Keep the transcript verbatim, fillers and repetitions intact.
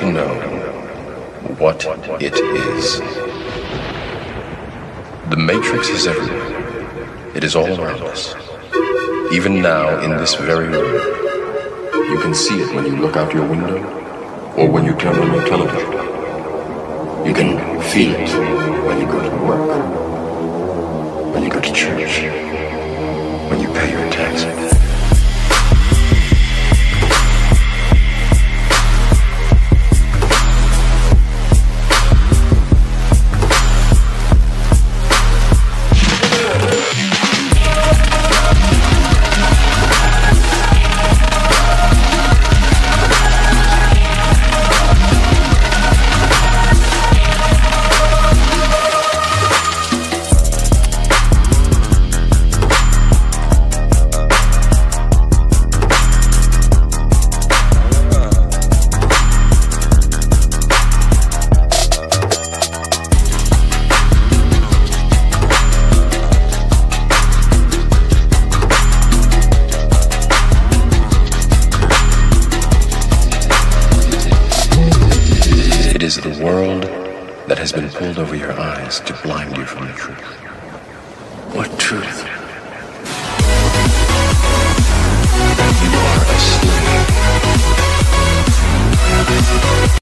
to know what it is. The Matrix is everywhere. It is all around us. Even now, in this very room, you can see it when you look out your window or when you turn on your television. You can feel it when you go to work, when you go to church, when you pay your taxes. It is the world that has been pulled over your eyes to blind you from the truth. What truth? You are a slave.